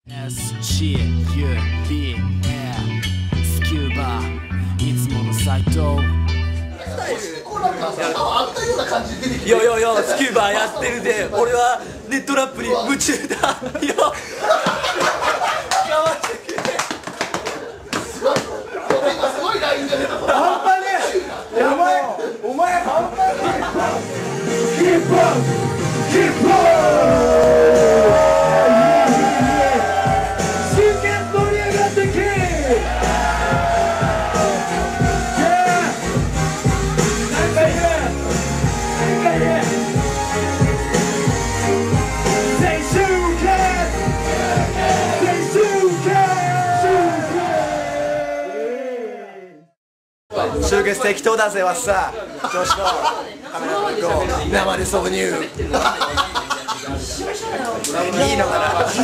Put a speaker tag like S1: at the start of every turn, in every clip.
S1: SCUBA スキューバいつもの斎藤
S2: よよよスキューバやってるで俺はネットラップに夢中だよ
S3: すごいラインが出た半端ねえやばいお前半端ねえキープアップキープアップ
S2: 集結適当だぜわっさ調子のカメラの向こう生で挿入いいのかな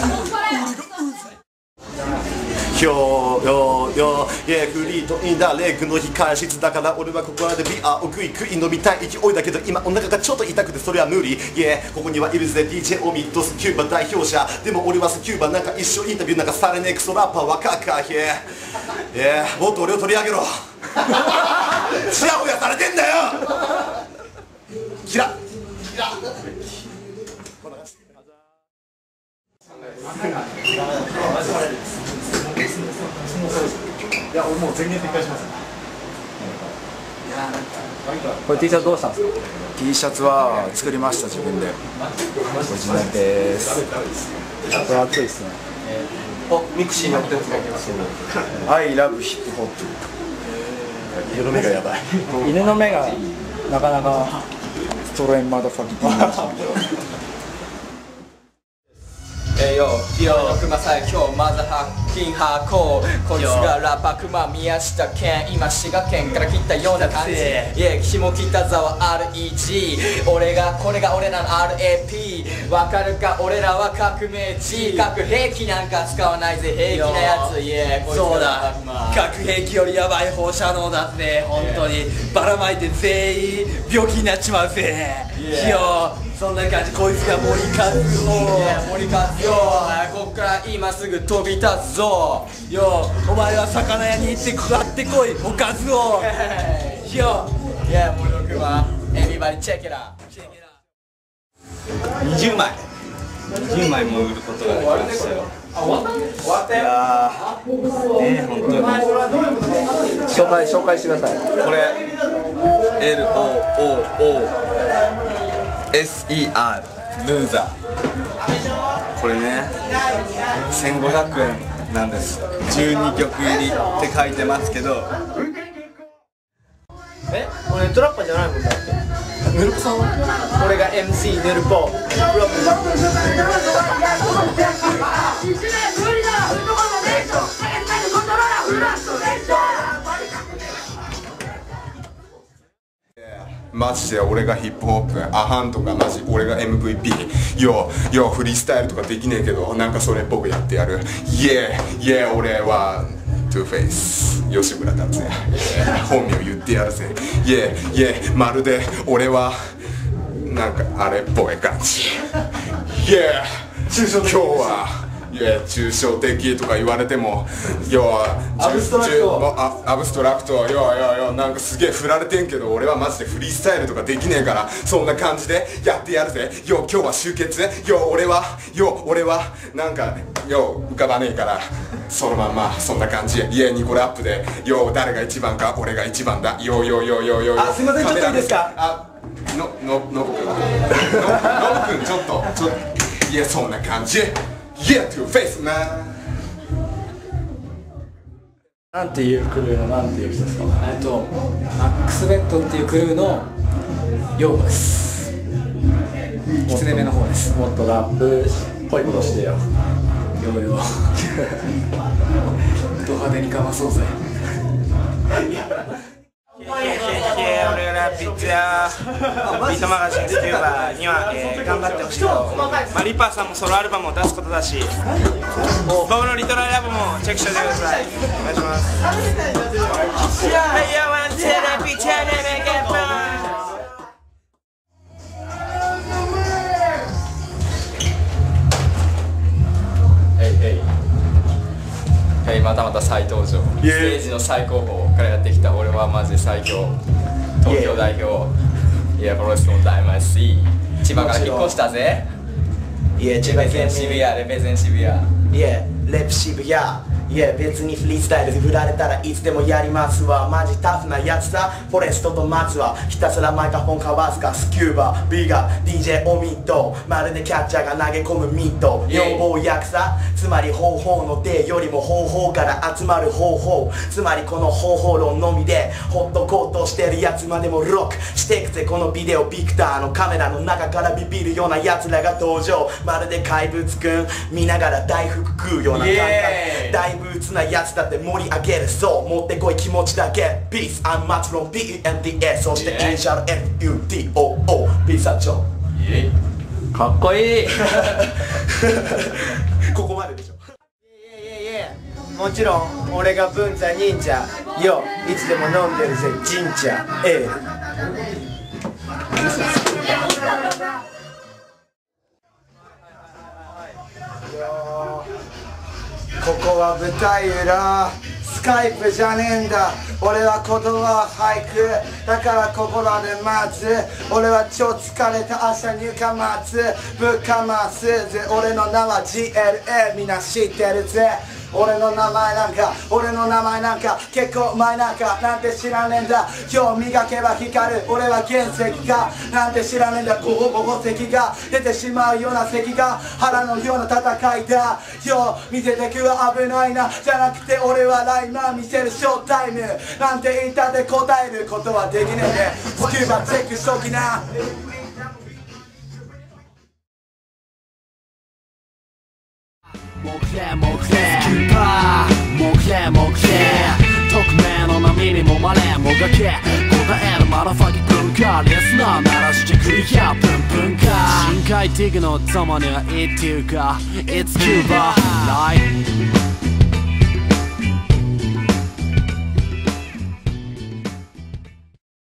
S2: よよよフリートインだレッグの控室だから俺はここらでビアをグイグイ飲みたい勢いだけど今お腹がちょっと痛くてそれは無理ここにはいるぜ DJ オミットスキューバ代表者でも俺はスキューバなんか一生インタビューなんかされねえクソラッパーはカッカーもっと俺を取り上げろチヤホヤされてんだよキラ
S3: いや、俺もう全言撤回します。
S4: これ T シャツどうしたんですか？
S5: T シャツは作りました自分で。オリジナルです。
S4: これ熱いっすね。
S2: ミクシーにやってるんですか
S5: I love hip hop。
S2: 犬の目がやばい
S4: 犬の目がなかなか
S5: ストレインマダファキティ
S2: よ熊さん今日まずハッキンハーコーこいつがラパ熊宮下県今滋賀県から来たような感じ下北沢 REG これが俺らの RAP わかるか俺らは革命児核兵器なんか使わないぜ平気なやつそうだ核兵器よりヤバい放射能だぜ本当にばらまいて全員病気になっちまうぜそんな感じこいつが森和こっから今すぐ飛び立つぞお前は魚屋に行って買ってこいおかずを森の熊Everybody check it out
S6: 20枚も売ることができましたよ。いやー本当に
S4: 紹介してください。
S6: これ LOOOSER ルーザーこれね1500円なんです12曲入りって書いてますけど
S2: 俺トラッパーじゃないもんだってヌルポさんは俺が MC ヌルポ
S7: マジで俺がヒップホップアハンとかマジ俺が MVP フリースタイルとかできねえけどなんかそれっぽくやってやる俺はトゥーフェイス吉村達也本名言ってやるぜまるで俺はなんかあれっぽい感じ今日は抽象的とか言われてもアブストラクトなんかすげえ振られてんけど俺はマジでフリースタイルとかできねえからそんな感じでやってやるぜ今日は集結俺はなんか浮かばねえからそのまんまそんな感じニコラップで誰が一番か俺が一番だ
S2: すいませんちょっといいですか
S7: ノブ君ちょっとそんな感じto face man
S4: なんていうクルーのなんていう人ですか？マックスベッドっていうクルーのヨーです。きつねめの方です。もっとラップっぽいことしてよ。ド派手にかまそうぜ。
S8: 俺らビットマガジンスキューバには、頑張ってほしいと、リッパーさんもソロアルバムを出すことだし僕のリトライラブもチェックしておいてください。お願いします。
S3: Hey
S2: はいまたまた再登場、ステージの最高峰からやってきた俺はマジで最強、東京代表、いやプロレスの大魔神、千葉から引っ越したぜ。
S9: いや、千葉県
S2: 渋谷、レペゼン渋谷、
S9: いや、レプ渋谷、いや、別にフリースタイルで振られたらいつでもやりますわ。マジタフなやつさ、フォレストと松はひたすらマイクフォンかわすか、スキューバ、ビガ、DJ オミット、まるでキャッチャーが投げ込むミット、女房役さ、つまり方法の手よりも方法から集まる方法、つまりこの方法論のみでホットコートしてるやつまでもロックしてくぜ。このビデオビクターのカメラの中からビビるようなやつらが登場、まるで怪物くん見ながら大福食うような感覚、大ブーツなやつだって盛り上げる、そう持ってこい気持ちだけ。ピースアンマツロン PENTS、 そしてイニシャル FUTOO ピーサチョ
S2: かっこいい
S9: ここまででしょ。
S10: もちろん俺が文太忍者よ、いつでも飲んでるぜジンチャエール。ここは舞台裏、スカイプじゃねえんだ。俺は言葉は俳句だから心で待つ。俺は超疲れた朝にかまつぶっかますぜ。俺の名は GLA みんな知ってるぜ。俺の名前なんか結構前なんて知らねえんだ。今日磨けば光る俺は原石かなんて知らねえんだ。ゴホゴホ石が出てしまうような石が腹のような戦いだよ。見せてくは危ないなじゃなくて俺はライマー見せるショータイムなんて言ったで答えることはできねえでスキューバチェックしときな。
S1: 木星木星スキューバー木星木星匿名の波にもまれもがけ答えるマラファキ文化リスナー鳴らしてくりやプンプンか深海ティグの友には言っていうか It's Cuba Light